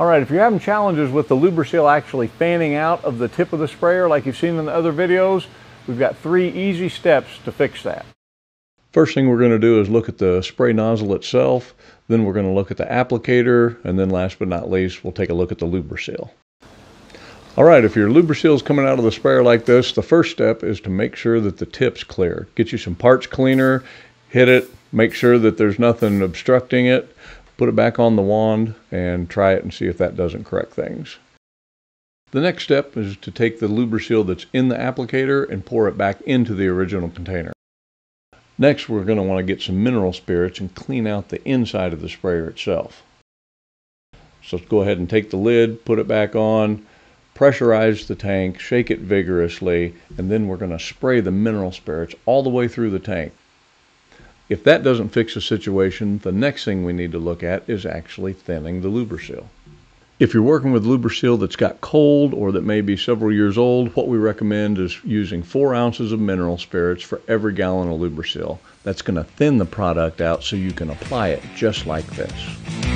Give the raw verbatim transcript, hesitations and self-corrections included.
Alright, if you're having challenges with the luber-seal actually fanning out of the tip of the sprayer like you've seen in the other videos, we've got three easy steps to fix that. First thing we're going to do is look at the spray nozzle itself, then we're going to look at the applicator, and then last but not least, we'll take a look at the luber-seal. Alright, if your luber-seal is coming out of the sprayer like this, the first step is to make sure that the tip's clear. Get you some parts cleaner, hit it, make sure that there's nothing obstructing it, put it back on the wand and try it and see if that doesn't correct things. The next step is to take the luber-seal that's in the applicator and pour it back into the original container. Next, we're going to want to get some mineral spirits and clean out the inside of the sprayer itself. So let's go ahead and take the lid, put it back on, pressurize the tank, shake it vigorously, and then we're going to spray the mineral spirits all the way through the tank. If that doesn't fix the situation, the next thing we need to look at is actually thinning the luber-seal. If you're working with luber-seal that's got cold or that may be several years old, what we recommend is using four ounces of mineral spirits for every gallon of luber-seal. That's going to thin the product out so you can apply it just like this.